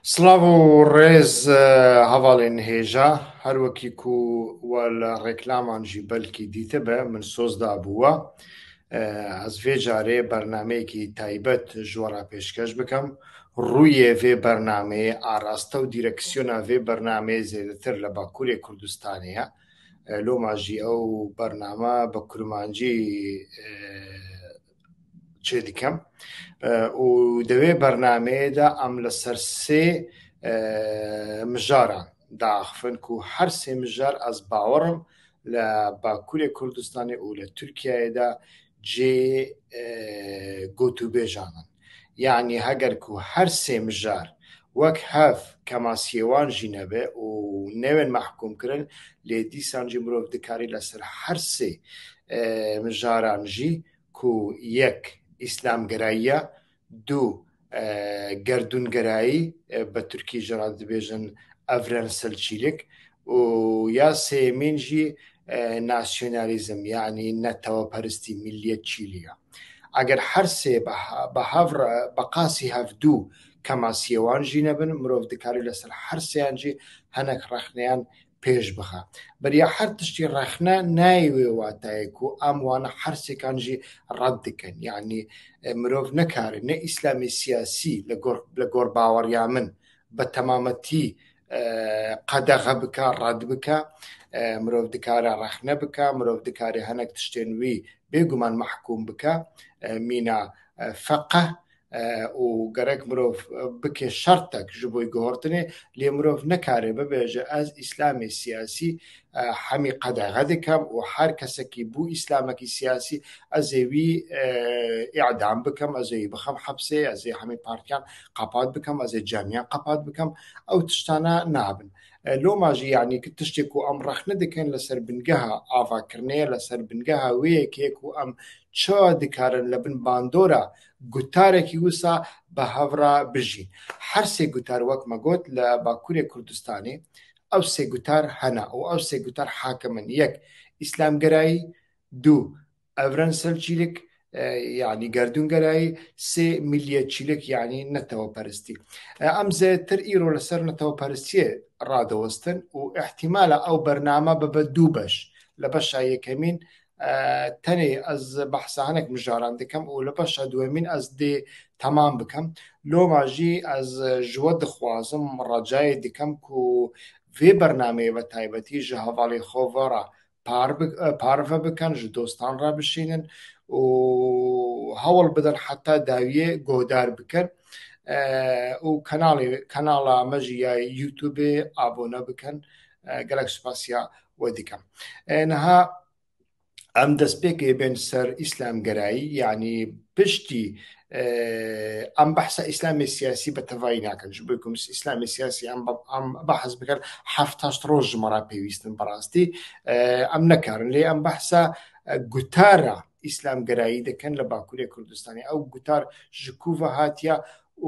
سلااو و ڕێز هەواڵێن هێژە هەروەکیکو وە لە ڕێکلامانجی بەلکی دیتە بە من سۆزدا بووە ئەس vê carê bernameyekî taybet ji we re pêşkêş bikim. Rûyê vê bernameyê araste û dîreksiyona vê bernameyê zêdetir li Bakurê Kurdistanê ye. Loma jî ew bername bi kurmancî çê dikim û di vê bernameyê de em li ser sê mijaran daxivin ku her sê mijar ez bawerim li Bakurê Kurdistanê û li Tirkiyeyê de cê gotûbêjan in. Yani heger ku her sê mijar wek hev kemasiyêwan jî nebe û nêwên mehkûmkirin lê dîsan jî mirov dikarî li ser her sê mijaran jî ku yek îslamgerayî ye, du gerdûngerayî bi Tirkî jî re dibêjin evrenselçîlik û ya sêyemîn jî nasyonalîzm yani neteweperistî milliyetçîlî ye. Eger her sê bi qasî hevdû kemasiyêwan jî nebin mirov dikarî li ser her sêyan jî hinek rexneyan pêş bixe. Beriya her tiştî rexne nayê wê watayê ku em wan her sêkan jî red dikin. Yani mirov nikare ne îslamê siyasî li gor baweriya min bi temametî qedexe bike, red bike, mirov dikare rexne bike, mirov dikare hinek tiştên wî bêguman mehkûm bike, mîna feqeh û gerek mirov bike şertek ji bo guhortinê lê mirov nikare bibêje ez îslamê siyasî hemî qedexe dikim û her kesekî bû îslamekî siyasî ez ê wî îdam bikim, ez ê wî bixim hepsê, ez ê hemî partiyan qepat bikim, ez ê cemiyan qepat bikim, ew tiştane nabin. Loma jî yani tiştê ku em rexne dikin li ser bingeha avakirinê, li ser bingeha wê yekê ku em çawa dikarin li bin bandora gutarekî wisa bi hev re bijîn. Her sê gutar wek me got li Bakurê Kurdistanê ew sê gutar hene û ew sê gutar hakim in. Yek îslamgerayî, du evrenselçîlik yani gerdûngerayî, sê milliyetçîlik yani neteweperistî. Em zêdetir îro li ser neteweperistiyê radiwestin û ihtimala ew bername bibe dû beş. Li beşa yekemîn tenê ez behsa hinek mijaran dikim û li beşa duhemîn ez dê temam bikim. Loma jî ez ji we dixwazim recayê dikim ku vê bernameyê ve taybetî ji hevalê xwe ve re parve bikin, ji dostan re bişînin û hewl bidin heta dawiyê guhdar bikin û kanala me jî ya YouTubeê abone bikin. Gelek spasiya we dikim. Niha em destpêkê bên ser îslamgerayî yani piştî em behsa îslamê siyasî bi tevahî nakin ji bo ku îslamê siyasî em behs bikin heftaşt roj ji me re pêwîst in birastî em nekarin lê em behsa gutara îslamgerayî dikin li Bakurê Kurdistanê. Ew gutar ji ku ve hatiye û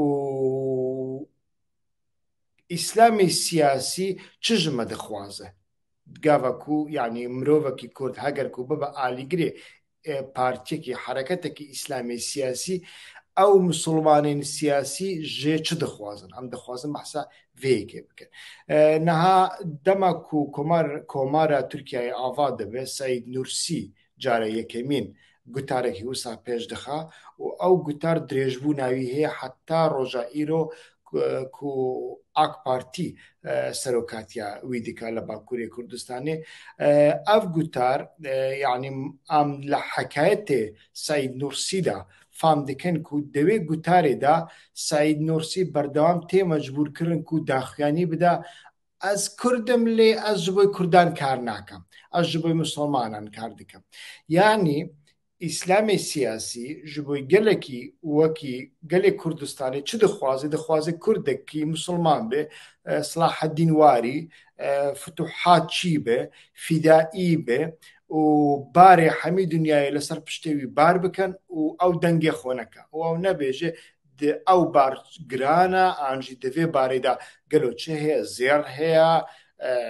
îslamê siyasî çi ji me dixwaze? Gava ku yani mirovekî Kurd heger ku bibe alîgirê partiyekî hereketekî îslamê siyasî ew misilmanên siyasî jê çi dixwazin? Em dixwazin behsa vê yekê bikin. Niha dema ku komara Tirkiyeyê ava dibe Saîd Nûrsî cara yekemîn gutarekî wisa pêş dixe û ew gutar dirêjbûna wî heye heta roja îro ku AK Partî serokatiya wî dike li Bakurê Kurdistanê. Ev gutar yani em li hekayetê Saîd Nûrsî de fam dikin ku di wê gutarê de Saîd Nûrsî berdewam tê mecbûrkirin ku daxuyanî bide ez Kurdim lê ez ji bo Kurdan kar nakim, ez ji bo misilmanan kar dikim. Yani îslamê siyasî ji bo gelekî wekî gelê Kurdistanê çi dixwaze? Dixwaze Kurdekî misilman be, Silaheddîn Warî, Futuhat çî be, fîdaî be û barê hemî dunyayê li ser piştê wî bar bikin û ew dengê xwe neke û ew nebêje di ew bar giran e an jî di vê barê de gelo çi heye, zêr heye,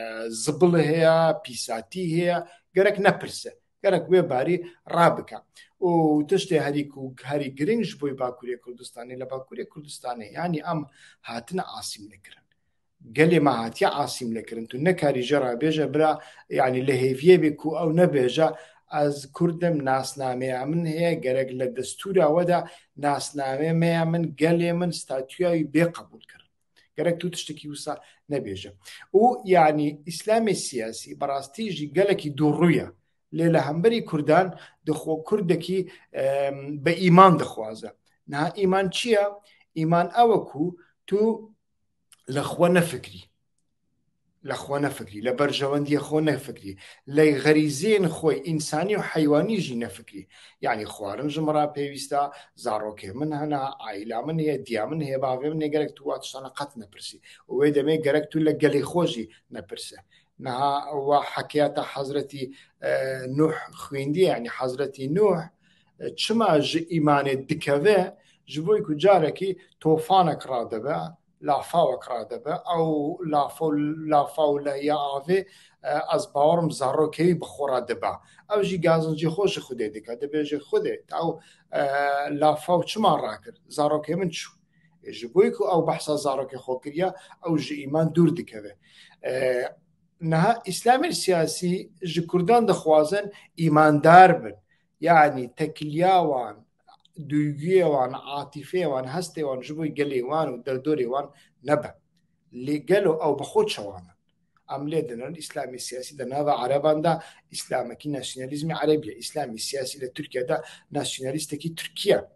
zibil heye, pîsatî heye, gerek nepirse. Gerek wê barî rabike. و تشتێ هەری گرنگش بۆی باکووری کوردستانی لە باکووری کوردستانی ینی ئەم هاتنە ئاسیم نەکردن گەلێ ماهاتیە ئاسیم نەکردن تو نەکاری ژەڕا بێژە برا ینی لە هێڤە بێک و ئەو نەبێژە ئەز کوردم ناسنامەیە من هەیە گەرەک لە دەستوراوەدا ناسنامەیە من گەلێ من ستاتیایی بێ قبول کرد گەرەک تو تشتێکی وسا نەبێژە و ینی ئیسلامی سیاسی بەڕاستیژی گەلێکی دووڕوویە لێ لە هەمبەری کوردان دەخۆ کوردێکی بە ئیمان دەخوازە نا ئیمان چییە؟ ئیمان ئەوەکو تو لەخوا نەفکری لەخوا نەفکری لە بەرژەوەندیە خۆ نەفکری لە غەریزێن خۆی ئینسانی و حیوانیژی نەفکری یعنی خواردنژم ڕا پێویستە زارۆکێ من هەنا ئایلا من هەیە دیا من هەیە باوێ من گەرەک تو واتشتانە قەت نەپرسی وێ دەمێ گەرەک تو لە گەلی خۆشی نەپرسە نها حكيات حضرتي نوح خويندي يعني حضرتي نوح چما إيمان دكوه جبوي كجاركي توفانك رادبه لافاوك رادبه أو لافاو لهي آفي از باورم زاروكي بخورا دبا أو جي غازن جي خوش خوده دكا دبه جي خوده أو لافاو چما راكر زاروكي من شو جبوي كو أو بحثا زاروكي خوكريا أو جي إيمان دور دكوه نها إسلامي السياسي جي كردان دخوازن إيماندار بن يعني تكلياوان دوغيوان عاطفيوان هستيوان جبوي قليوان ودردوريوان نبا اللي قالوا أو بخود شوانا أم ليدنا الإسلامي السياسي دا نافا عربان دا إسلامكي ناسيوناليزمي عربية إسلامي السياسي لتركيا دا ناسيوناليستكي تركيا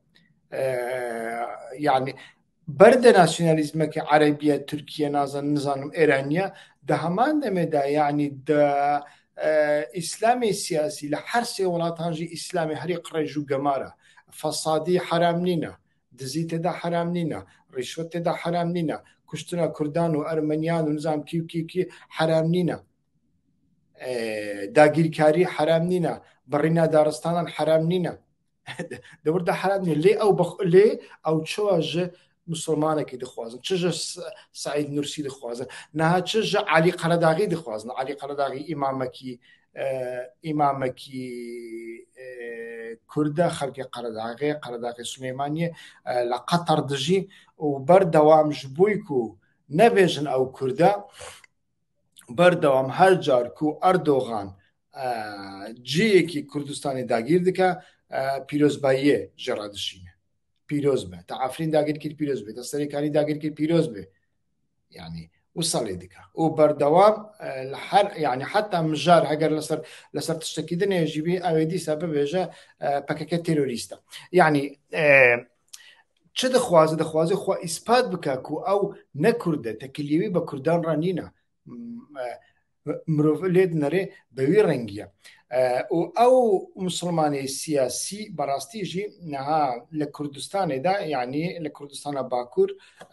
يعني برد ناسيوناليزمك عربية تركيا نظام إيرانيا ده همان دمدا يعني ده إسلامي سياسي لحرسي ولاتانجي إسلامي هريق رجو جمارة فصادي حرام نينا دزيت ده حرام نينا رشوت ده حرام نينا كشتنا كردان وأرمنيان ونظام كيو كيو كي حرام نينا داگیر کاری حرام نينا برينا دارستان حرام نينا دور ده حرام نينا ليه أو تشواج مسلمانێکی دەخوازن چژە سعید نورسی دەخوازن نها چژە علی قەرەداغی دەخوازن علی قەرەداغی ئیمامەکی کوردە خەڵکی قەرەداغی سلێمانیە لە قەتەر دژی و بەردەوام ji بووی و نەبێژن ئەو کوردە بەردەوام هەر جار و ئەردۆغان جیەکی کوردستانی داگیر دکە پیرۆزباییە ژێڕا دژینە پیروز به تعفرین داگیر کرد پیروز به دستری کاری داگیر کرد پیروز به يعني وصل ديك وبردوام الحر يعني حتى مجار هاجر لسر تشتكي دنيا يجيبي أودي سبب وجه بكاكة تيروريستا يعني چه دخوازه خو إثبات بكاكو أو نكرده تكليوي بكردان رانينا مروف لید نره بوی رنگیه او مسلمانی سیاسی براستی جی نها لکردستان دا یعنی لکردستان باکور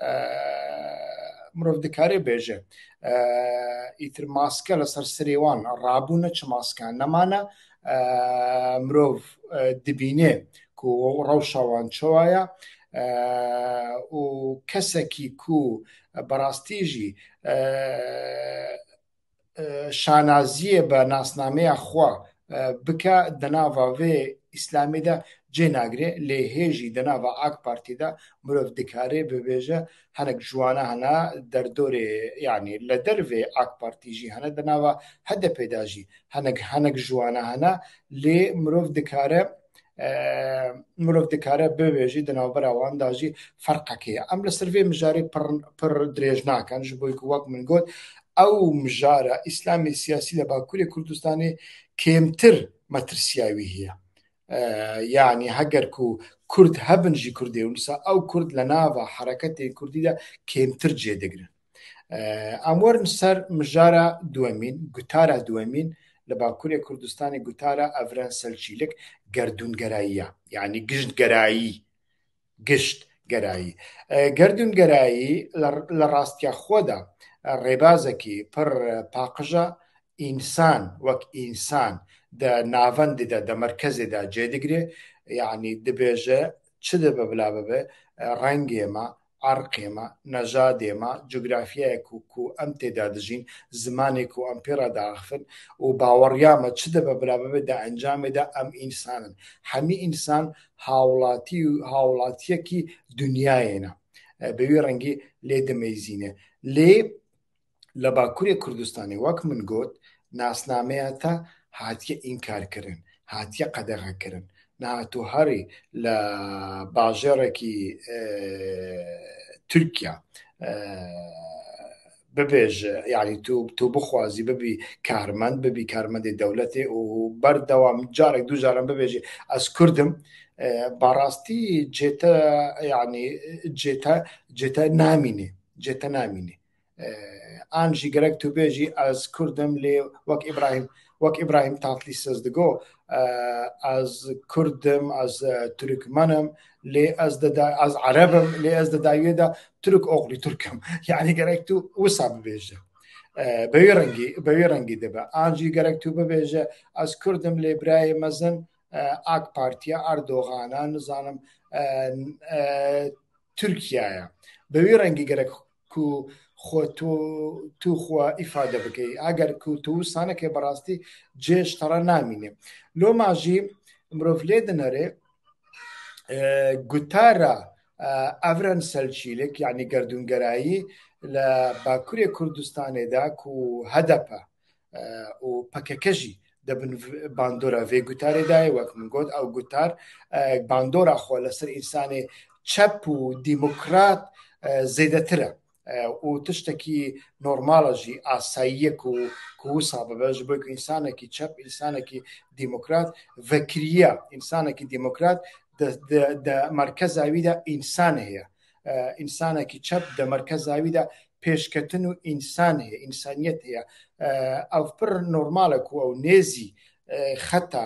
مروف دکاره بیجه ایتر ماسکه لسر سریوان رابونه چه ماسکه نمانه مروف دبینه کو روشوان چوایا و کسکی کو براستیجی شانازیه به ناسنامه خوا بکا دناوا و اسلامی دا جناگره لهجی دناوا آک پارتی دا مروف دکاره ببیجه هنگ جوانا هنا در دور يعني لدر و آک پارتی جی هنا دناوا هده پیداجی هنگ جوانا هنا لی مروف دکاره ببیجی دناوا براوان داجی فرقه که ام لسروی مجاری پر دریجنا کن جبوی کواک من گود او مجارة إسلامي سياسي لباكوري كردستاني كيمتر مترسياوي هي يعني هجركو كرد هبنجي كردي ونسا أو كرد لنافا حركتي كردي دا كيمتر جيدقنا أمور نسر مجارة دوامين قتارة دوامين لباكوري كردستاني قتارة أفران سلجيلك قردون قرائية يعني قشت قرائي قردون قرائي لراستيا خودا ڕێبازێکی پڕ پاقژە ئینسان وەک ئینسان دە ناڤەندێدا دە مەرکەزێدا جێدەگرێ یعنی دەبێژە چ دەبە بلا ببێ ڕەنگێمە عرقێمە نەژادێمە جوگرافیایەک و ئەم تێدا دژین زمانێک و ئەم پێڕداخن و باوەڕیامە چ دەبە برابەبێدا ئەنجامێدا ئەم ئینسانن هەمی ئینسان هاوڵاتی و هاوڵاتیەکی دنیاەنە بەوی ڕەنگی لێ دەمەیزینە لێ لە باکووری کوردستانی وەک من گوت ناسنامەیە تا هاتیە ئینکارکردن هاتیە قەدەغەکردن نهاتوو هەری لە باژێڕێکی تورکیا ببێژ یعنی تو بخوازی ببی کارمەند ببی کارمەندی دەولەتێ و بەردەوام جارێک دوو جارم ببێژی ئەس کوردم بەڕاستی جێتە نامینێ ئانژی گەرەک تو بێژی ئەس کوردم لێ وەک ئیبراهیم تاتلی سەز دەگۆ ئەز کوردم ئەز تورکمەنم لێ ئەز عەرەبم لێ ئەز دەداوێدا تورک ئۆغڵی تورکم یعنی گەرەک تو وسا ببێژە بەوێ ڕەنگی دەبە ئانژی گەرەک تو ببێژە ئەز کوردم لێ برایە مەزن ئاک پارتیە ئەردۆغانە نزانم تورکیایە بەوێ ڕەنگی گەرەک خۆ توخوا ئیفادە بکەی ئەگەر تو وسانەکە بەڕاستی جێشتەڕە نامینێ لۆ ماژی مرۆڤ لێ دەنەرێ گوتارە ئەڤرەن سەلچیلێک یعنی گەردونگەرایی لە باکووری کوردستانێدا و هەدەپە و پەکەکەژی دەبن باندۆرە vê گوتارێدایە وەک من گوت ئەو گوتار باندۆرە خۆ لەسەر ئینسانێ چەپ و دیموکرات زێدەترە و تشتێکی نۆرماڵەژی ئاساییەک و کووسا بەبەش بۆی ئینسانێکی چەپ ئینسانێکی دیموکرات ڤەکریە ئینسانێکی دیموکرات مەرکەزاویدا ئینسان هەیە ئینسانێکی چەپ دە مەرکەزاویدا پێشکەتن و ئینسان هەیە ئینسانیەت هەیە ئەو پڕ نۆرمالە و ئەو نێزی خەتا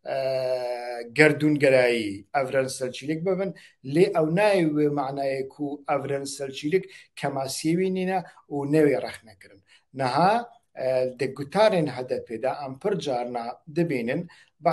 گەردونگەرایی ئەڤرەن سەلچیلێک ببن لێ ئەو ناوێ معنایەک و ئەڤرەن سەلچیلێک کەماسیێوی نینە و نەوێ ڕەخنەکردن نەها دەگوتارێن هەدەپێدا ئەم پڕ جارنا دەبێنن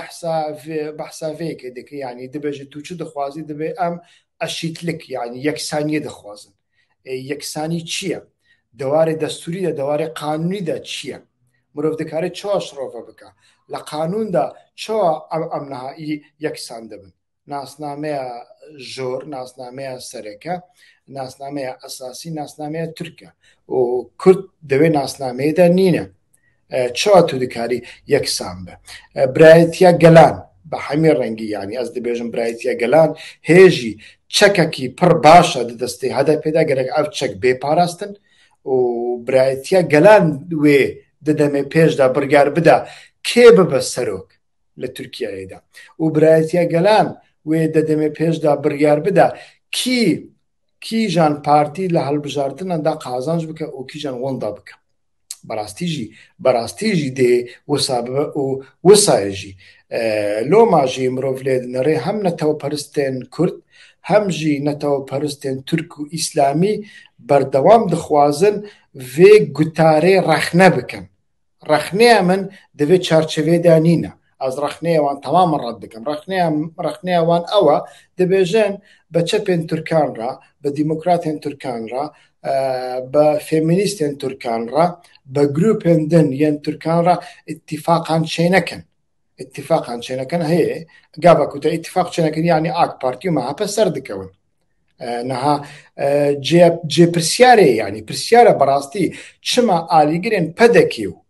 بەحساڤەیەکە دەکە ینی دەبێژێت تو چ دەخوازی دەبێ ئەم ئەشیتلک یعنی یەکسانیە دەخوازن یەکسانی چییە دەوارێ دەستوریدا دەوارێ قانونیدا چییە مرۆڤ دەکارێت چۆش ڕۆڤە بکە لە قانوندا چۆ ئەم نەهایی یەکسان دەبن ناسنامەیە ژۆر ناسنامەیە سەرەکە ناسنامەیە ئەساسی ناسنامەیە تورکە و کورد دەوێت ناسنامەیەدا نینە چۆ تو دەکاری یەکسان بە برایەتیە گەلان بە هەمی ڕەنگی ینی ئەس دەبێژم برایەتیە گەلان هێژی چەکێکی پڕ باشە دەدەستی هەدە پێدا گەرەک ئەو چەک بێپاراستن و برایەتیە گەلان وێ دەدەمێ پێشدا بڕیار بدا کێ ببە سەرۆک لە تورکیایەدا و برایەتیە گەلان وێ دەدەمێ پێشدا بڕیار بدا کیژان پارتی لە هەڵبژاردنەدا قازانج بکە و کیژان وەندا بکە بەڕاستیژی دێ وسا ببە و وسایژی لۆ ماژی مرۆڤ لێ دنەڕێ هەم نەتەوە پەرستێن کورد هەمژی نەتەوە پەرستێن تورک و ئیسلامی بەردەوام دەخوازن vê gutarê rexne bikin rexneya min divê çarçevêda nîne ez rexneya wan temamen red dikim rexneya wan ew e dibêjin bi çepên Türkan re bi dîmokratên Türkan re bi femînîstên Türkan re bi grûpên din yên Türkan re îtîfaqan çênekin heye gava ku te îtîfaq çênekin yanî AK Partî û MHP ser dikewin نەها جێپرسیارێ ینی پرسیارە بەڕاستی چما ئالیگرێن پەدەکی و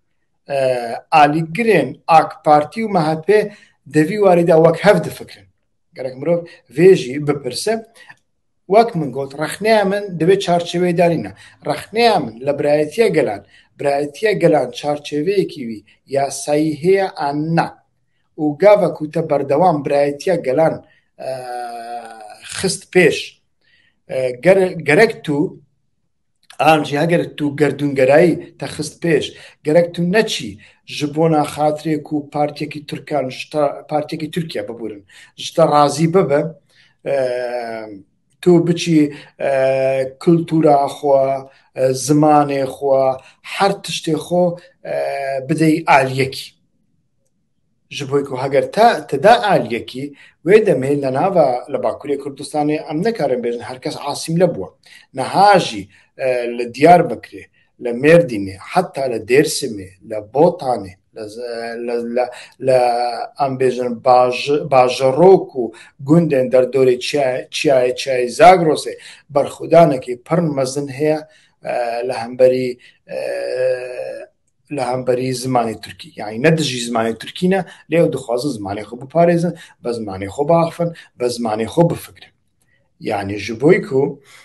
ئالیگرێن ئاک پارتی و مەهەپێ دەوی واریدا وەک هەف دفکرن گەرەک مرۆڤ vêjî بپرسە وەک من گوت رەخنەیە من دەبێت چارچێوەی دانینە رەخنەیە من لە برایەتیە گەلان چارچێوەیەکی وی یاسایی هەیە ئان نا و گاڤە کوتە بەردەوام برایەتیە گەلان خست پێش گەرەک تو ئانجی هەگەر تو گەردونگەرایی تەخست پێش گەرەک تو نەچی ji بۆ ناخاترێک و پارتێکی تورکان پارتێکی تورکیا ببورن جتە ڕازی ببە تو بچی کولتورا خۆ زمانێ خۆ هەر تشتێ خۆ بدەی ئالیەکی ji بۆی و هەگەر تەدا ئالیەکی وێ دەمێت لە ناوە لە باکووری کوردستانی ئەم نەکارن بێژن هەرکەس عاسیم لە بووە نەهاژی لە دیار بکرێ لە مێردینێ حتا لە دێرسمێ لە بۆتانێ لە ئەم بێژن باژەڕۆک و گوندێن دەردۆری چیای زاگرۆسێ بەرخودانێکی پڕ مەزن هەیە لە هەمبەری زمانی تورکی یعنی نەدژی زمانی تورکینە لێو دخوازن زمانی خۆ بپارێزن بە زمانی خۆ باخفن بە زمانی خۆ بفکرن یعنی ji بۆی ku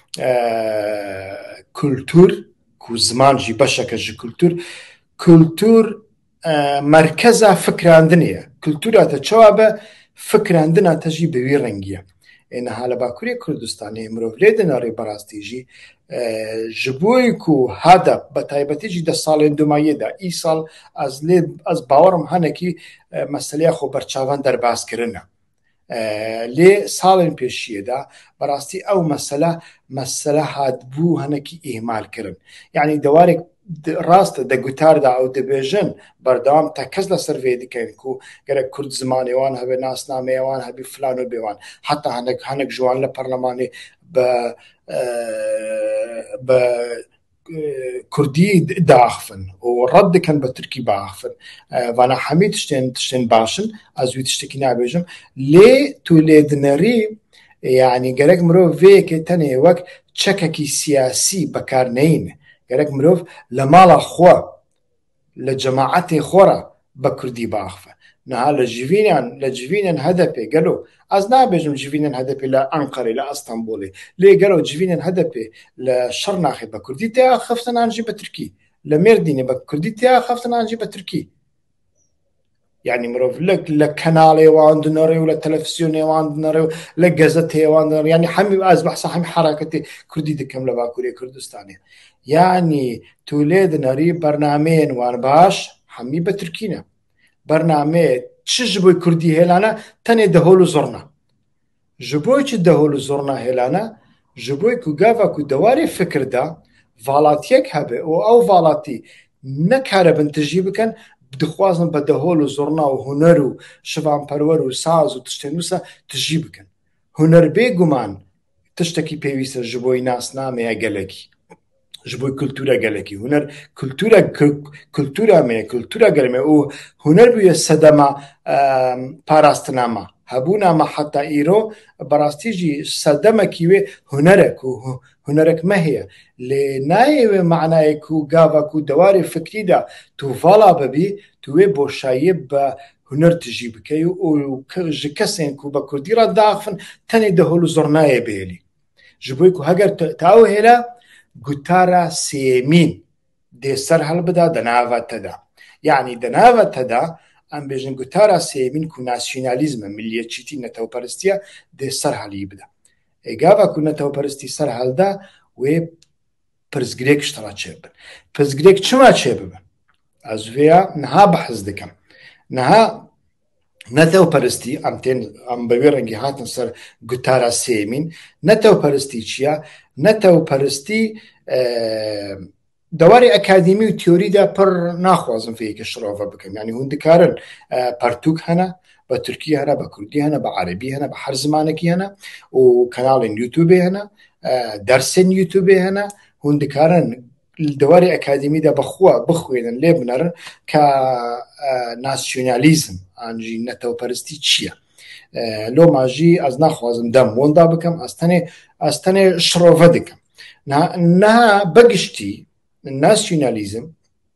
کولتور ku ziman jî beşeke ji kultur merkeza fikrandinê ye kultura te çawa be fikrandina te jî bi wî rengî ye niha li Bakurê Kurdistanê mirov lê din rêberastî jî ji bo ku hedef bi taybetî jî de salên dumayê de îsal ez bawerim hinekî meseleya xwe berçavan derbaskirin e lê salên pêşiyê de berastî ew mesele hatbû hinekî îhmalkirin yanî dewarek rast de gutar da ew dibêjin berdewam te kes li ser vê dikin ku gerek Kurd zimanê wan hebe nasnameyê wan hebî filan û bêwan heta hinek ji wan li parlemanê bi Kurdî diaxivin û red dikin bi Tirkî biaxivin vana hemî tiştên baş in ez wî tiştekî nabêjim lê tu lêdinerî yanî gerek mirov vêyekê tenê wek çekekî siyasî bekarneyîne gerek mirov li mala xwe li cemaetê xwe re bi Kurdî biaxive niha li civînên hedefê gelo ez nabêjim civînên hedefê li Enqerê li Estenbolê lê gelo civînên hedefê li Şirnexê bi Kurdî tê axiftin an jî bi Tirkî li Mêrdînê bi Kurdî tê axiftin an jî bi Tirkî yani mirov li kanalê wan dinere û li televîzyonê wan dinere û li gazeteyê wan dinere yani hemî ez behsa hemî heraketê Kurdî dikim li Bakurê Kurdistanê yani tu lê dinerî bernameyên wan baş hemî bi Tirkî ne bernameyê çi ji bo Kurdî hêlane tenê dehol û zorna ji bo çi dehol û zorna hêlane ji bo ku gava ku dewarê fikir da valatiyek hebe û ew valatî nekaribin tijî bikin dixwazin bi dehol û zorna û huner û şivanperwer û saz û tiştên wisa tijî bikin huner bêguman tiştekî pêwîst e ji bo nasnameya gelekî ji bo kultura gelekî huner kultura me kultura gelme û huner bûye sedema parastina me hebûna me heta îro berastî jî sedemekî wê hunerek û hunerek me heye lê nayê wê meعنayê ku gava ku dewarê fikrî de tu vala bibî tu wê boşayî bi huner tijî bikey û ji kesên ku bi Kurdî re diaxivin tenê dehol û zornayê bihêlî ji bo ku heger te ew hêle gutara sêmîn dê ser helbida di nava te de yanî di nava te de em bêjin gutara sêmîn ku nasyonalîzm e milliyetçîtî netewperstiya dê ser helî bide gava ku netewperstî ser helde wê pirsgirêk ji te re çêbibin pirsgirêk çima çêbibin ez vêya niha behez dikim niha netewperstî em bi wê rengî hatin ser gutara sêmîn netewperstî çi ye netewperstî dewarê akademî û teorî de pir naxwazin vêyekê şirove bikin yanî hûn dikarin pertûk hene bi Tirkî hene bi Kurdî hene bi erebî hene bi her zimanekî hene û kanalên YouTubeê hene dersên YouTubeê hene hûn dikarin dewarê akademî de bixwe bixwênin lê binerin ka nasyonalîzm an jî netewperstî çi ye loma jî ez naxwazim dem wenda bikim ez tenê şirove dikim niha bigiştî nasyonalîzm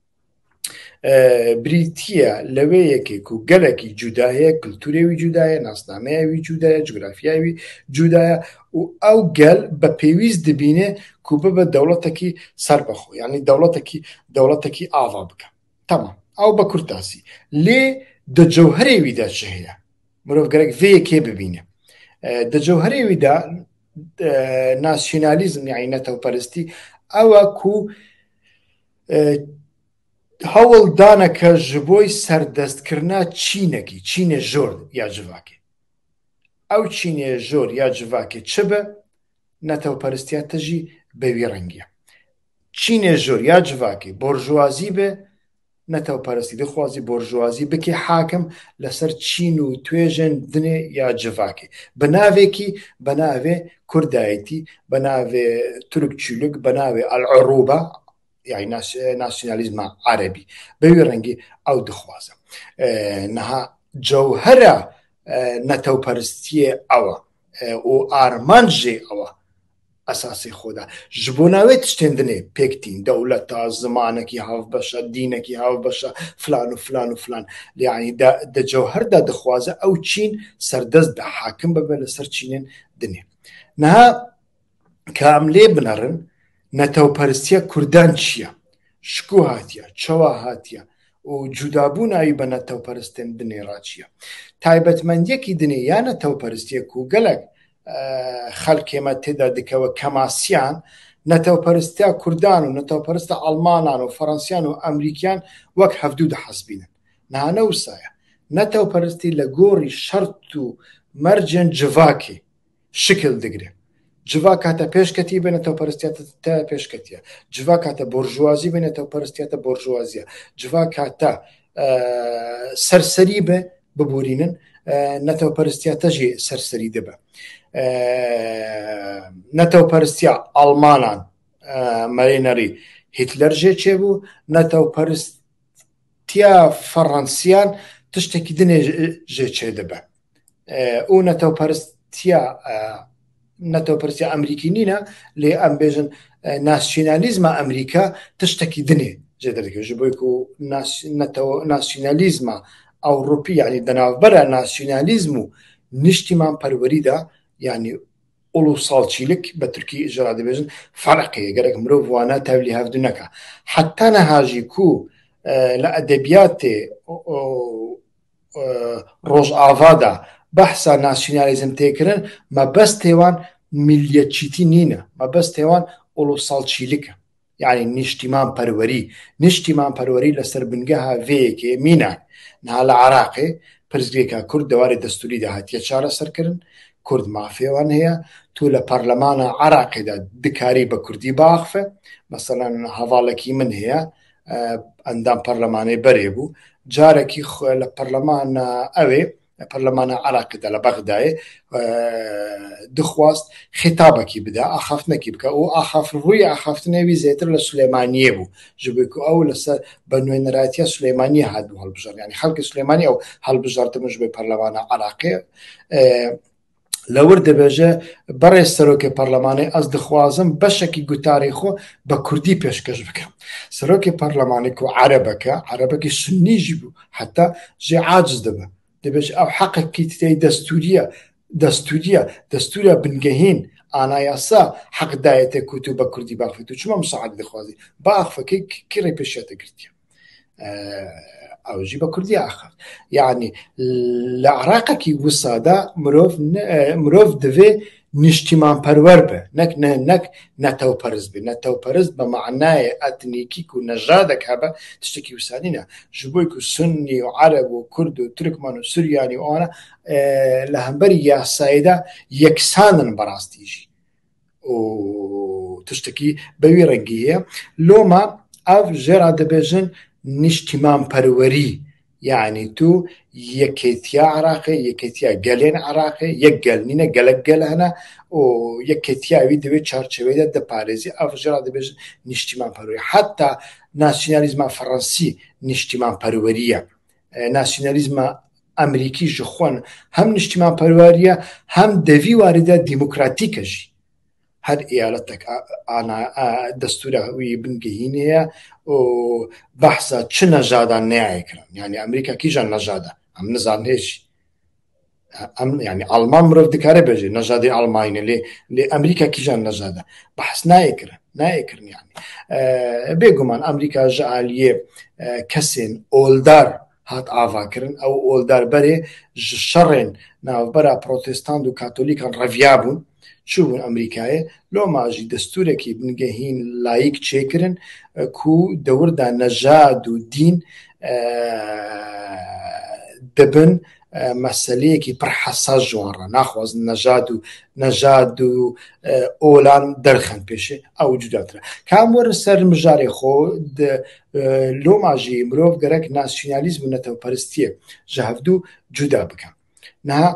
bریتیە لەوەیەکێک و گەلێکی جودایە کللتورێوی جودایە ناسنامەیەوی جودایە جگرافیاوی جودایە و ئەو گەل بە پێویست دەبینێ کو ببە دەوڵەتێکی سەربەخۆ یعنی دەوڵەتێکی ئاوا بکە تەمام ئەو بە کورتاسی لێ دەجەوهرێویدا چ هەیە مرۆڤ گەرەک vêyekê bibîne دەجەوهرێویدا ناسیۆنالیزم یعنی نەتەوپەرستی ئەوە کو هەوڵ دانەکە ji بۆی سەردەستکردنا چینێکی چینێ ژۆر یا civakê ئەو چینێ ژۆر یا civakê çi be netewperstiya te jî bi wî rengî ye çînê ژۆr ya civakê borjwazî be نەتەوەپەرستی دەخوازی بۆرژوازی بکێ حاکم لەسەر چین و توێژن دنێ یا جڤاکێ بەناوێکی بەناوێ کوردایەتی بەناوێ تورک چولک بەناوێ ئەلعروبە یعنی ناسیۆنالیزمە عەرەبی بەوێ ڕەنگی ئەو دخوازە نەها جەوهەرە نەتەوەپەرستیە ئەوە و ئارمانجێ ئەوە ئەساسی خۆدا ji بۆ ناوێت شتێندنێ پێکتین دەوڵەتە زمانێکی هاوبەشە دینێکی هاوبەشە فلان و فلان و فلان یعنی دەجەوهەردا دەخوازە ئەو چین سەردەست بە حاکم ببێ لەسەر چینێن دنێ نەها کام لێ بنەڕن نەتەوەپەرستیە کوردان چییە شکو هاتیە چەوا هاتیە و جودابوو ناوی بە نەتەوەپەرستێن دنێ ڕاچیە تایبەتمەندیەکی دنێ یا نەتەوەپەرستیە و گەلک خەڵکێمە تێدا دکەوە کەماسیان نەتەوەپەرستیا کوردان و نەتەوەپەرستە ئەڵمانان و فەڕەنسیان و ئەمریکیان وەک هەفتوو دەحەسبینن نانە وسایە نەتەوەپەرستی لە گۆڕی شەرت و مەرجێن جڤاکێ شکل دەگرێت جڤا کاتە پێشکەتی بێ نەتەوەپەرستیاتە پێشکەتیە جڤا کاتە بۆرژوازی بێ نەتەوەپەرستیاتە بۆرژوازیە جڤا کاتە سەرسەری بێ ببورینن نەتەوەپەرستیاتەژێ سەرسەری دەبە نەتەوەپەرستیا ئەڵمانان مەرێنەری هیتلەر ژێ بوو نەتەوەپەرستیا فەڕەنسیان تشتێکی دنێ ژێ دەبە و نەتەوەپەرستیا ئەمریکی نینە لێ ئەم بێژن ناسیۆنالیزمە ئەمریکا تشتێکی دنێ جێ دەرەکەوێت ji بۆی و ناسیۆنالیزمە ئەوروپی یعنی دەناوبەرە ناسیۆنالیزم و نیشتیمان پەروەریدا یعنی ئوڵوساڵچیلک بە تورکی ژەرا دەبێژن فەرقەیە گەرەک مرۆڤ وانە تاولی هەفتوو نەکە حتا نەهاژی کو لە ئەدەبیاتێ ڕۆژئاوادا بەحسا ناسیۆنالیزم تێکردن مەبەستێوان میلیەتچیتی نینە مەبەستێوان ئوڵوساڵچیلکە یعنی نیشتیمان پەروەری لەسەر بنگەها vەیەکێ مینە نها لە عراقێ پرزگێکە کورد دەوارێ دەستوری داهاتیە چارە سەرکردن کورد مافێوان هەیە تو لە پەرلەمانە عراقیدا دکاری بە کوردی باخفە مەسەڵەن هەواڵێکی من هەیە ئەندام پەرلەمانەی بەرێ بوو جارێکی لە پەرلەمانە ئەوێ پەرلەمانە عراقیدا لە بەغدایە دخواست خێتابێکی بدا ئاخافتنێکی بکە و ئاخافڕووی ئاخافتنەوی زێتر لە سولێمانیە بوو ji بۆی ئەو لەسەر بە نوێنەرایەتیە سولێمانی هاتبوو هەڵبژار ینی خەڵکی سولێمانی ئەو هەڵبژاردنمەش بێ پەرلەمانە عراقی لەور دەبێژە بەڕێز سەرۆکی پەرلەمانی ئەس دخوازم بەشێکی گوتاری خۆ بە کوردی پێشکەش بکەم سەرۆکی پەرلەمانی و عەرەبەکی سنیژی بوو حتا ژێ عاجز دەبە دەبێت ئەو حەقێکی تێی دەستورە بنگەهین ئانایاسا حەقدایەتە کووت و بە کوردی باخێت و چمە مساعد دەخوازی باخفەکەی کڕی پێشێتە گرتیە ئەوژی بە کوردی ئاخر یعنی لە عراقێکی وسادا مرۆڤ دەوێ نیشتیمان پەروەر بە نەک نەتەوەپەرست بێ نەتەوەپەرست بە معنایە ئەتنیکیک و نەژادێک هەبە تشتێکی وسانینە ji بۆی و سنی و عەرەب و کورد و تورکمان و سوریانی ئەوانە لە هەمبەری یاساییدا یەکسانن بەڕاستیژی و تشتێکی بەوی ڕەنگی هەیە لۆمە ئەو ژێرا دەبێژن نیشتیمان پەروەری یعنی تو یەکێتیا عراقی یەکێتیا گەلێن عراقی یەک گەلنینە گەلک گەل هەنا و یەکێتیاوی دەوێت چارچەوەیدا دەپارێزی ئەو ژێرا دەبێژن نیشتیمان پەروەری حتا ناسیۆنالیزمە فەڕەنسی نیشتیمان پەروەریە ناسیۆنالیزمە ئەمریکی ji خۆن هەم نیشتیمان پەروەریە هەم دەوی واریدا دیموکراتیکەژی هەر ئیالەتێک دەستورە وی بنگەهین هەیە و بەحسا چ نەژادان نایەکران یعنی ئەمریکا کیژان نەژادە ئەم نزانێشی ینی ئەڵمان مرۆڤ دکارە بێژێ نەژادی ئەڵمانە لێ ئەمریکا کیژان نەژادە بەحس نایەکردن یعنی بێگومان ئەمریکا ژعالیێ کەسێن ئۆلدار هات ئاواکردن ئەو ئۆلدار بەرێ شەڕێن ناوبەرە پرۆتێستاند و کاتۆلیکان ڕەڤیا بوون چوون ئەمریکایە لۆماژی دەستورێکی بنگەهین لایک چێکردن کو دەوردا نەژاد و دین دەبن مەسەلەیەکی پڕ حەساس جوانڕە ناخوازن نەژاد و ئۆلان دەرخەن پێشێ ئەو جوداترە کام وەرە سەر مژارێ خۆ لۆماژی مرۆڤ گەرەک ناسیۆنالیزم و نەتەوەپەرستیە ژە هەفتوو جودا بکەم نها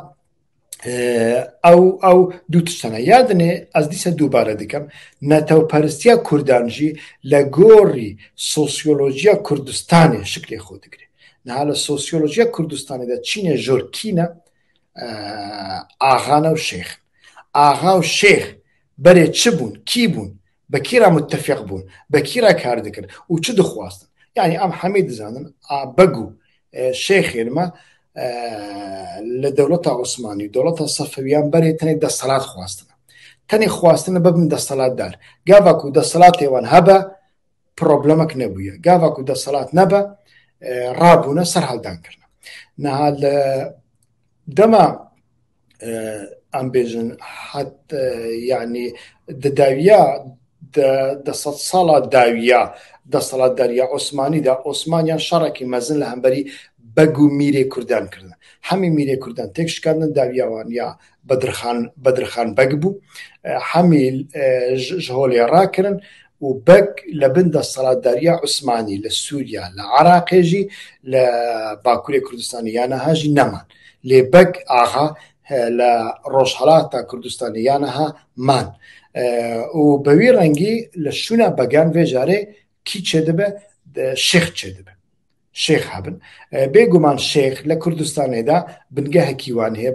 ئەو دوو تشتانە یادنێ ئەس دیسە دووبارە دەکەم نەتەوەپەرستیە کوردانژی لە گۆڕی سۆسیۆلۆژیە کوردستانێ شکلێ خۆ دەگرێت نها لە سۆسیۆلۆژیە کوردستانێدا چینە ژۆر کینە ئاغانە و شێخ ئاغا و شێخ بەرێ چ بوون کی بوون بە کیرا متتەفق بوون بە کیرا کار دەکرد و چ دەخواستن یعنی ئەم هەمەی دەزانن بەگ و شێخێنمە لە دەوڵەتە عوسمانی و دەوڵەتە سەفەویان بەرێ تەنێک دەسەڵات خواستنە تەنێ خواستنە ببن دەسەڵاتدار گاڤک و دەسەڵاتێوان هەبە پرۆبلەمەک نەبووە گاڤک و دەسەڵات نەبە ڕابوونە سەر هەڵدانکردن نەها لە دەما ئەم بێژن حەت یعنی دەداویە دەسەد ساڵا داویە دەسەڵاتداریە عوسمانیدا عوسمانیان شەڕێکی مەزن لە هەمبەری بەگ و میرێ کوردان کردن هەمی میرێ کوردان تێکشکاندن داویاوان یا بەدرخان بەگ بوو هەمی ژهۆڵێ ڕاکردن و بەگ لە بن دەسەڵاتداریە عوسمانی لە سووریا لە عراقێژی لە باکوورێ کوردستانی یانەهاژی نەمان لێ بەگ ئاغا لە ڕۆژهەڵاتە کوردستانی یانەها مان و بەوی ڕەنگی لە شوونە بەگان وێژارێ کی چێ دەبێ شێخ چێ دەبێ شێخ هەبن بێگومان شێخ لە کوردستانێدا بنگە هەکیوان هەیە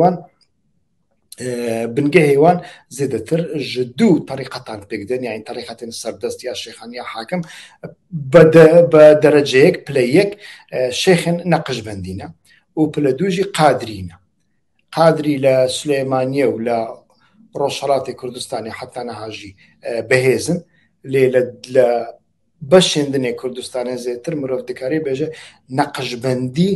بنگە هێوان زێدەتر ژ دوو تەریقەتان پێکدەن یان تەریقەتێن سەردەست یا شێخان یا حاکم بە دەرەجەیەک پلە یەک شێخن نەقشبەندینە و پلە دووژی قادرینە قادری لە سلێمانیە و لە ڕۆژهەڵاتی کوردستانی حتا نەهاژی بەهێزن لێ لە بەشێندنێ کوردستانی زێتر مرۆڤ دەکاری بێژە نەقشبەندی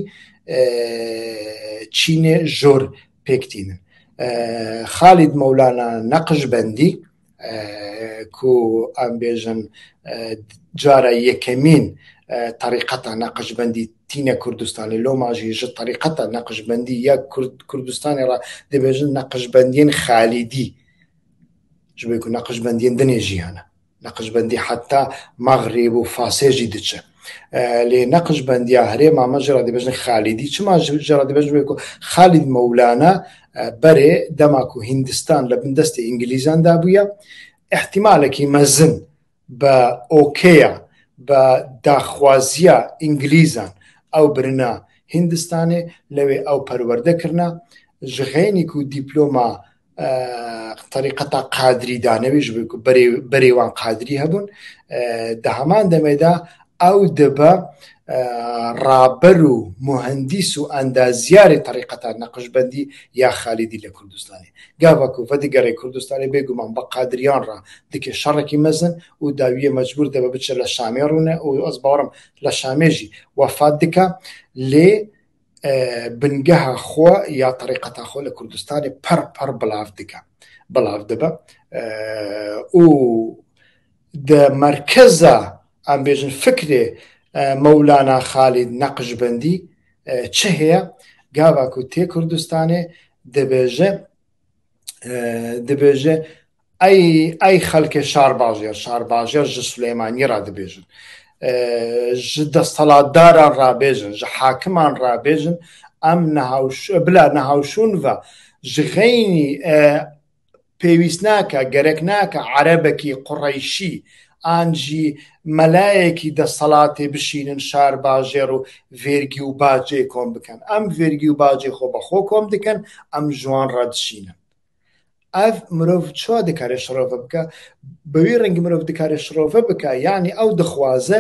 چینێ ژۆر پێکتینن خالید مەولانە نەقشبەندی کو ئەم بێژن جارە یەکەمین طریقەتە نەقشبەندی تینە کوردستانی لۆماژی ژ طریقەتە نەقشبەندی یا کوردستانی ڕا دەبێژن نەقشبەندیên خالیدی ji ber ku naqşbendiyên dinê jîhane naqşbendî heta Magrib û Fasê jî diçe lê naqşbendiya herêma me jî ra dibêjin Xalîdî çima jî ra dibêjin ku Xalîd Mewlana berê dema ku Hindistan li bin destê İngilîzan dabûye ihtimalekî mezin bi okêya bi daxwaziya İngilîzan ew birina Hindistanê lewê ew perwerde kirine ji xênî ku dîploma طریقەتا قادری دانەویش بەرێوان قادری هەبوون دە هەمان دەمێدا ئەو دەبە ڕابەر و مهندیس و ئەندازیاری طریقەتا نەقشبەندی یا خالیدی لە کوردستانی گاڤک و ڤەدیگەڕی کوردستانی بێگومان بە قادریان ڕا دکێ شەڕێکی مەزن و داویە مەجبور دەبە بچە لە شامێ ڕوونە و ئەس باوەڕم لە شامێژی وەفات دکە لێ بنگەها خۆ یا طریقەتا خۆ لە کوردستانی پەر بڵاو دکە بڵاو دەبە و دە مەرکەزە ئەم بێژن فکرێ مەولانا خالید نەقشبەندی چ هەیە گاڤک و تێ کوردستانێ دەبێژە ئەی خەڵکێ شارباژێر ژ سولەیمانی ڕا دەبێژن ji desthilatdaran rabêjin ji hakiman rabêjin em bila nehawşûn ve ji xeynî pêwîst nake gerek nake erebekî Qureyşî an jî melayekî desthilatê bişînin şarbajêr û vergî û bacê kom bikin em vergî û bacê xwe bi xwe kom dikin em ji wan re dişînin ev mirov çawa dikare şirove bike bi wî rengî mirov dikare şirove bike yanî ew dixwaze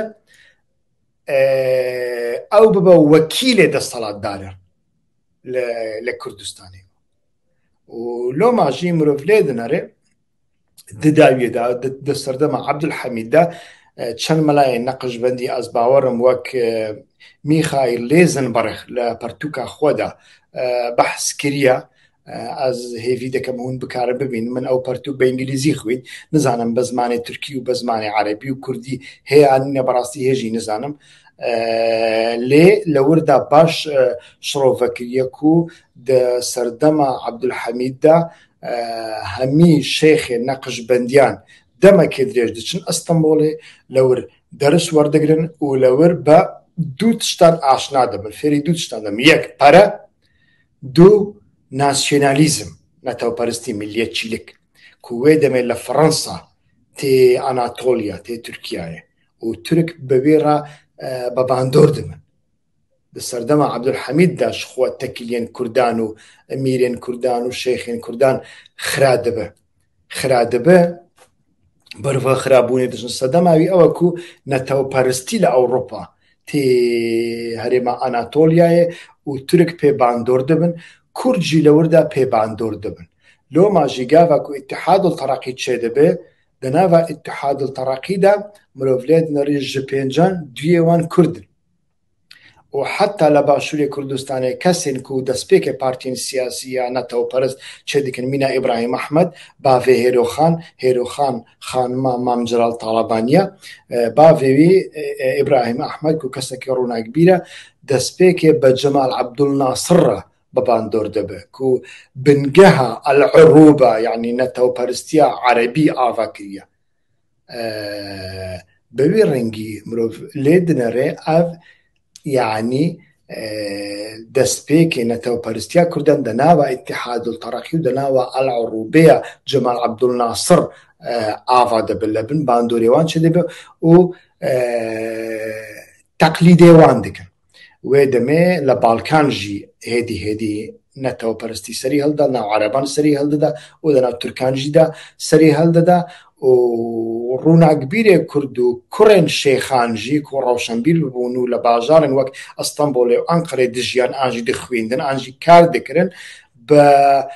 ew bibe wekîlê desthilatdaran li Kurdistanê û loma jî mirov lê dinere di dawiyê de di serdema Abdulhamîd de çend melayên neqşbendî ez bawerim wek Mîxaîl Lêzenberg li pertûka xwe de behs kiriye ez hêvî dikim hûn bikarin bibînin min ew pertûk bi îngilîzî xwîn nizanim bi zimanê Tirkî û bi zimanê Erebî û Kurdî heye nîne bi rastî hê jî nizanim لێ لە وردا باش شڕۆڤەکریەک و سەردەما عەبدولحەمیددا هەمی شێخێ نەقشبەندیان دەمەکێ درێژ دەچن ئەستەمبۆڵێ لەور دەرس وەردەگرن و لەور بە دوو تشتان ئاشنا دەبن فێری دوو تشتان دەبن یەک پەرە دوو ناسیۆنالیزم نەتەوەپەرستی میلیەتچیلک کوێ دەمێت لە فەڕەنسا تێ ئەناتۆلیا تێ تورکیایە و تورک بەوێڕە بە باندۆر دەبن سەردەما عەبدولحەمیددا خوا تەکیلێن کوردان و ئەمیرێن کوردان و شێخێن کوردان خرا دەبە بەرڤە خراببوونێ دەچن سەدەماوی ئەوەکو نەتەوەپەرستی لە ئەوڕۆپا تێ هەرێما ئەناتۆلیایە و تورک پێ باندۆر دەبن کورجی لەوردا پێ باندۆر دەبن لۆ ماژی گاڤاکو ئیتحاد التەڕەقی چێ دەبێ دەناڤە ئیتحاد التەڕەقیدا مرۆڤ لێ دنەڕی ژ پێنجان دوێوان کوردن و حتا لە باشووری کوردستانی کەسێن و دەستپێکێ پارتین سیاسیە نەتەوەپەرست چێ دەکەن مینا ئیبراهیم ئەحمەد باڤێ هێرۆخان خانما مامجلال تاڵەبانیە باڤێوی ئیبراهیم ئەحمەد و کەسێکی ڕووناکبیرە دەستپێکێ بە جەمال عەبدولناسڕە بەباندۆر دەبێ و بنگەها ئەلعروبە یعنی نەتەوەپەرستیە عەرەبی ئاوا کریە بەوێ ڕەنگی مرۆڤ لێ دنەڕێ ئەڤ یعنی دەستپێکێ نەتەوەپەرستیا کوردان دەناوە ئیتحاد التەڕەقی و دەناوە ئەلعروبەیە جەمال عەبدولناسڕ ئاوا دەبن لە بن باندۆرێوان چ دەبێ و تەقلیدێوان دەکەن وێ دەمێ لە باڵکانژی هێدی نەتەوەپەرستی سەری هەڵدا ناو عەرەبان سەری هەڵدەدا و لە ناو تورکانژیدا سەری هەڵدەدا و ڕووناکبیرێ کورد و کوڕێن شێخانژی و ڕەوشەنبیر ببوون و لە باژارن وەک ئەستەمبۆڵێ و ئەنقەرێ دژیان ئاژی دەخوێندن ئاژی کار دەکردن بە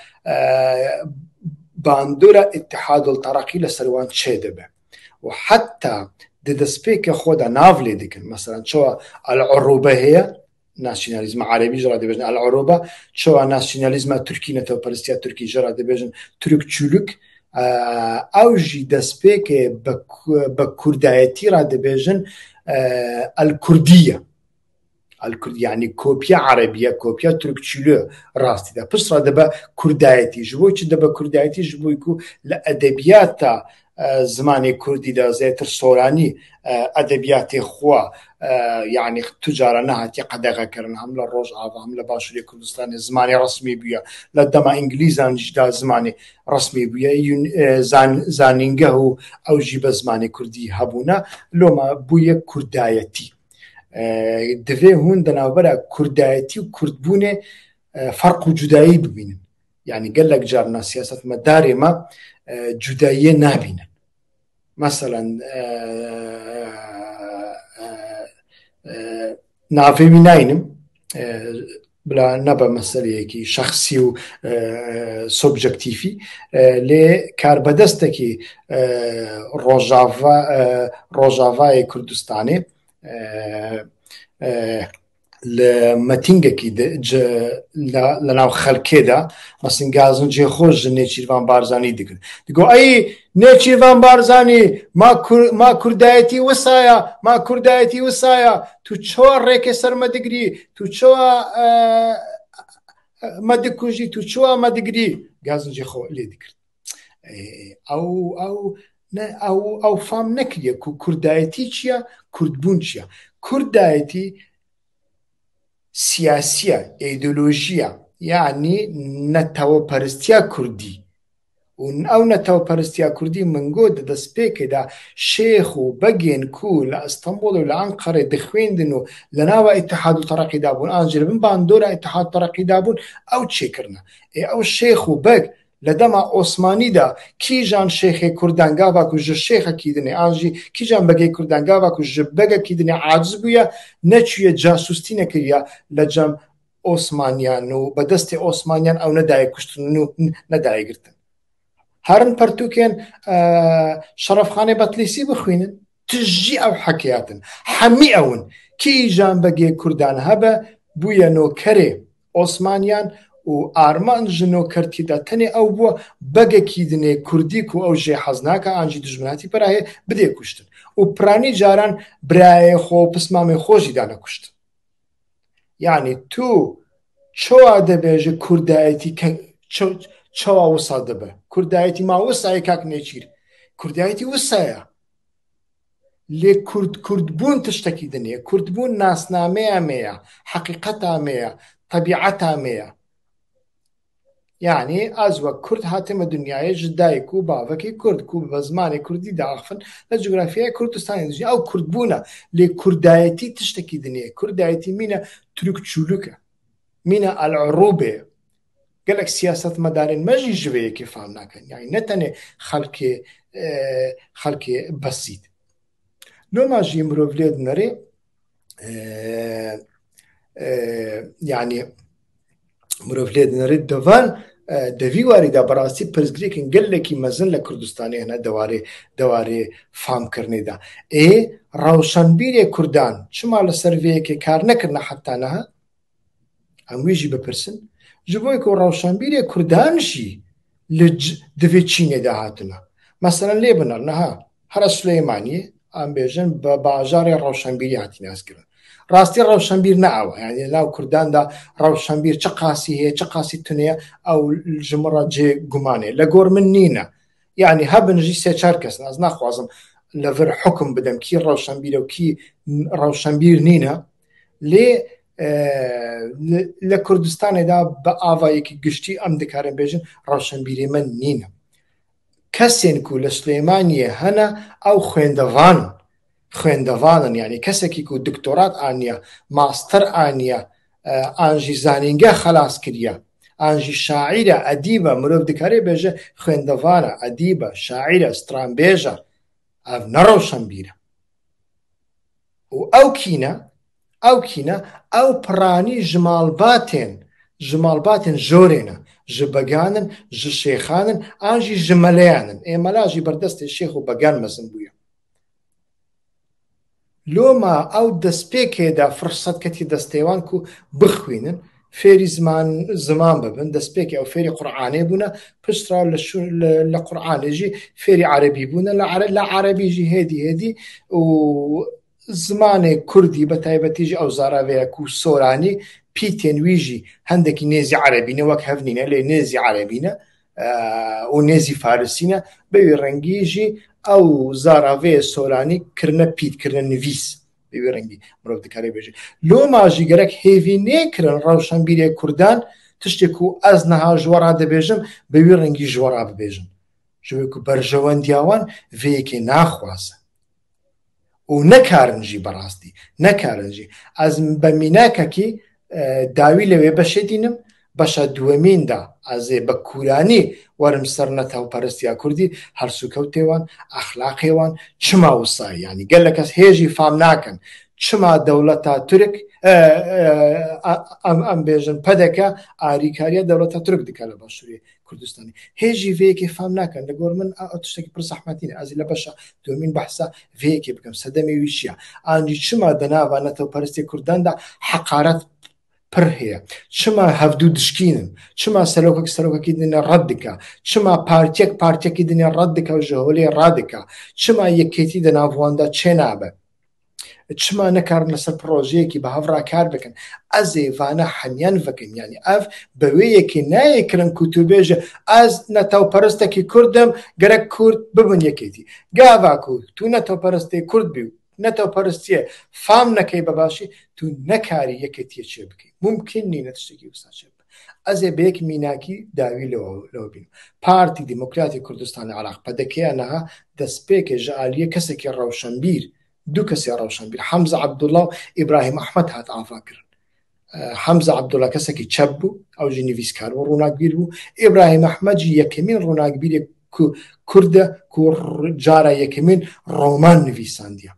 باندۆرە ئیتحاد التەڕەقی لەسەروان چێ دەبێ و حتا دەستپێکە خۆدا ناو لێ دەکەن مەسەڵەن چۆوە ئەلعروبە هەیە ناسیۆنالیزمە عەرەبی ژەڕا دەبێژن ئەلعروبە چۆوە ناسیۆنالیزمە تورکی نەتەوەپەرستیە تورکی ژەڕا دەبێژن تورک چولوک ئەوژی دەستپێکێ بە کوردایەتی ڕادەبێژن ئەلکوردیە یعنی کۆپیا عەرەبیە کۆپیا تورک چولۆ ڕاستیدا پس ڕادەبە کوردایەتی ji بۆ چ دەبە کوردایەتی ji بۆی و لە ئەدەبیاتە زمانی کوردیدا زێتر سۆرانی ئەدەبیاتی خوا یعنی توجارە نەهاتی قەدەغەکردن هەم لە ڕۆژئاوا هەم لە باشووری کوردستانی زمانی ڕسمی بووە لە دەما ئینگلیزانیشدا زمانی ڕسمی بووە زانینگە و ئەوژی بە زمانی کوردی هەبوونە لۆمە بوویە کوردایەتی دەوێ هون دەناوبەرە کوردایەتی و کوردبوونێ فەرق و جودایی ببینن یعنی گەلێک جارنا سیاسەتمەدارێمە جوداییە نابینن مثلا ناوێوی ناینم بلا نەبە مەسەلەیەکی شەخسی و سۆبجەکتیفی لێ کاربەدەستێکی ڕۆژاڤای کوردستانی لە مەتینگێکی لە ناو خەڵکێدا مەسن گازن جێخۆش نێچیروان بارزانی دەکرد دگۆ ئەی نێچیروان بارزانی ما کوردایەتی وسایە ما کوردایەتی وسایە تو چۆ ڕێکێ سەرمەدەگری تو چۆ مەدەکوژی تو چۆ مەدەگری گازن جێخۆ لێ دەکرد ئەو فام نەکریە کوردایەتی چییە کوردبوون چییە کوردایەتی سیاسیە ئیدۆلۆژیە یعنی نەتەوەپەرستیە کوردی و ئەو نەتەوەپەرستیە کوردی منگۆ دەستپێکێدا شێخ و بەگێن کو لە ئەستەمبۆڵ و لە ئەنقەرێ دەخوێندن و لە ناوە ئیتحاد التەڕەقیدا بوون ئاژێ بن باندۆرە ئیتحاد التەڕەقیدا بوون ئەو چێکردنە ئەو شێخ و بەگ لە دەما ئۆسمانیدا کیژان شێخی کوردان گاڤاکو ژە شێخەکی دنێ ئاژی کیژان بەگەی کوردان گاڤاکو ژە بەگەکی دنێ عاجز بووە نەچوویە جاسوستی نەکردە لە جەم ئۆسمانیان و بەدەستی ئۆسمانیان ئەو نەدایە کوشتن و نەدایەگرتن هەرن پەرتوکێن شەرەفخانەی بەتلیسی بخوێنن تژی ئەو حەکەیاتن هەمی ئەون کیژان بەگەی کوردان هەبە بوویە نۆکەرێ ئۆسمانیان و ئارمان ژنۆ کەرتیدا تەنێ ئەو بووە بەگێکی دنێ کوردیک و ئەو ژێ حەزناکە ئانجی دژمناتی پراهەیە بدێ کوشتن و پرانی جاران برایە خۆ پسمامی خۆشیدا نەکوشتن. یعنی تو چۆوا دەبێژە کوردایەتی چەوا وسا دەبە کوردایەتی ما وسایە کاک نێچیر کوردایەتی وسایە لێ کوردبوون تشتێکی دنێ کوردبوون ناسنامەیە مەیە حەقیقەتا مەیە طبیعەتا مەیە. یعنی ئاز وەک کورد هاتمە دنیاە ژ دایک و باوەکی کورد و بە زمانی کوردی داخن لە جوگرافیای کوردستانی دژی ئەو کوردبوونە لێ کوردایەتی تشتێکی دنێ کوردایەتی مینە تورک چولوکە مینە ئەلعروبێ گەلک سیاست مەدارن مەژی ژوەیەکی فام ناکەن یعنی نەتەنێ خەڵکێ بەسیت لۆماژی مرۆڤ لێ نەرێ یعنی مرۆڤ لێ نەرێت دەڤان دەوی واریدا بەڕاستی پرزگرێکن گەلێکی مەزن لە کوردستانی هەنە دەوارێ فامکردنێدا ڕەوشەنبیرێ کوردان چما لە سەرڤەیەکێ کار نەکردنە حەتانەها ئەمویژی بپرسن ji bo ku ڕەوشەنبیرێ کوردانشی لە divê Çînê de hatine mesela lê binar niha here Sulêymaniyê em bêjin bi bajarê ڕەوشەنبîrî hatîne hezkirin rastî ڕەوشەنبîr neawe yani law Kurdan da ڕەوشەنبîr çi qasî heye çi qasî tune ew ji min re cê gumanê li gor min nîne yani hebin jî sê çar kesin ez naxwazim li vir hukm bidim kî ڕەوشەنبîr û kî ڕەوشەنبîr nîne lê لە کوردستانێدا بە ئاوایەکی گشتی ئەم دەکارن بێژن ڕەوشەنبیرێ من نینە کەسێن و لە سلێمانیە هەنە ئەو خوێندەوانن یعنی کەسێکی و دکتۆرات ئانیە ماستەر ئانیە ئانژی زانینگە خلاص کردە ئانژی شاعیرە ئەدیبە مرۆڤ دەکارێ بێژە خوێندەوانە ئەدیبە شاعیرە سترانبێژە ئەو نەڕەوشەنبیرە و ئەو کینە ئەو پڕانی ژمالباتێن ژۆرێنە ji beganin ji şêxanin an jî ji meleyanin êmela jî berdestê şêx û began mezin bûye loma ew destpêkê de firset ketî destêwan ku bixwînin fêrî ziman bibin destpêkê ew fêrî Qur'anê bûne piştra li Qur'anê jî fêrî erebî bûne li erebî jî hêdî û zimanê Kurdî bi taybetî jî ew zaravêya ku soranî pîtên wî jî hindekî nêzî erebîne wek hev nîne lê nêzî erebîne û nêzî farisîne bi wî rengî jî ew zaraveyê soranî kirine pît kirine nivîs bi wî rengî mirov dikare bêje loma jî gerek hêvî nêkirin ڕەوشەنبیرê Kurdan tiştê ku ez niha ji we re dibêjim bi wî rengî ji we re bibêjin ji wê ku berjewendiya wan vêyekê naxwaze û nekarin jî berastî nekarin jî ez bi mînakekî dawî li wê beşê dînim beşa duwemîn de ez ê bi kûranî werim ser netewperestiya Kurdî hersûkewtê wan exlaqê wan çima wisayî yani gelek kes hêjî fam nakin çima dewleta Türk em bêjin pedeke arîkariya dewleta Türk dike li Başûrê Kurdistanê hêjî vêyekê fam nakin li gor min tiştekî pir zehmetî ne ez ê li beşa duwemîn behsa vêyekê bikim sedemê wî çi ye ancî çima di nava netewperestê Kurdan de heqaret pir heye çima hevdû dişkînin çima serokekî dinê red dike çima partiyekî dinê red dike û ji holê radike çima yekêtî di nav wan de çê nabe çima nekarin li ser projeyekî bi hev re kar bikin ez ê vane hemyan vikim yani ev bi wê yekê nayêkirin ku tu bêje ez netewperestekî Kurdim gerek Kurd bibin yekêtî gava ku tu netewperestê Kurd bî netewperestiye fam nekey bi başî tu nekarî yekêtiye çê bikî mumkin nîne tiştekî wisa çê bibe ez ê bi yek mînakî dawî li we bînim Partî Demokratîk Kurdistanê Iraq pedekeya niha destpêkê ji aliyê kesekî ڕەوشەنبîr دو کەسی ڕەوشەنبیر حەمزە عەبدوڵڵا و ئیبراهیم ئەحمەد هات ئاڤاکردن حەمزە عەبدوڵڵا کەسێکی چەپ بوو ئەو ژی نویسکار بوو ڕووناکبیر بوو ئیبراهیم ئەحمەد جی یەکەمین ڕووناکبیرێک کوردە ku cara yekemîn roman nivîsandiye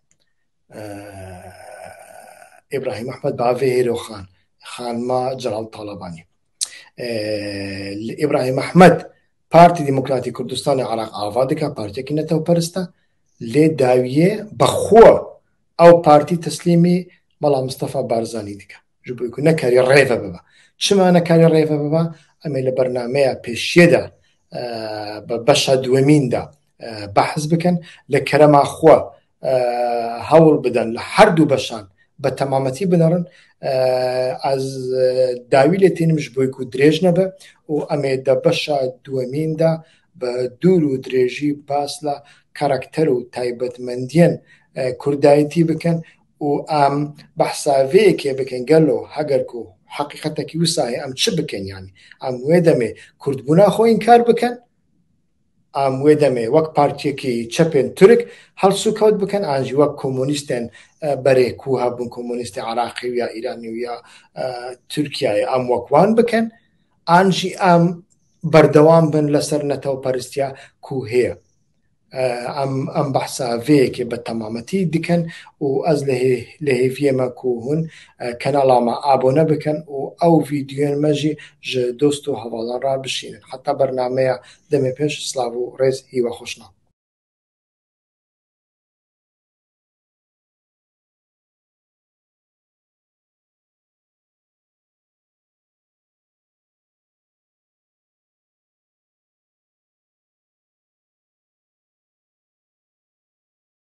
İbrahim Ahmed bavê hêro xan xanma Celal Talebanî İbrahim Ahmed Partî Demokratîk Kurdistanê Iraq ava dike partiyekî netewperist e lê dawiyê bixwe ew partî teslîmî Mala Mustafa Barzanî dike ji bo ku nekerî rêve bibe چمانە کاری ڕێڤە ببە ئەمێ لە بەرنمەیە پێشێدا بە بەشە دووەمیندا بەحز بکەن لە کەرەماخوا هەوڵ بدەن لە هەردوو بەشان بە تەمامەتی بنەڕن ئەز داوی لێ تێنمش بۆی و درێژ نەبە و ئەمێ دە بەشە دووەمیندا بە دوور و درێژی باس لە کاراکتەر و تایبەتمەندیان کوردایەتی بکەن و ئەم بەحساوەیەکێ بکەن گەلۆ هەگەر و حقیقەتێکی وسایە ئەم چ بکەن یانی ئەم وێ دەمێ کوردبوونا خۆ ئینکار بکەن ئەم وێ دەمێ وەک پارتیەکی چەپێن تورک هەڵسو کەوت بکەن ئاژی وەک کۆمۆنیستێن بەرێک و هەبوون کۆمۆنیستی عراقی و یا ئیرانی و یا تورکیای ئەم وەکوان بکەن ئانژی ئەم بەردەوام بن لەسەر نەتەوە پەرستیا کو هەیە ئەم بەحساوەیەکێ بە تەمامەتی دیکەن و ئەس لە هێڤیەمە کوهون کەناڵامە ئابۆنە بکەن و ئەو ڤیددیۆن مەژی ژە دۆست و هەواڵەڕا بشینن حتا بەرنمەیە دەمێ پێش سلااو و ڕێز هیوە خۆشنە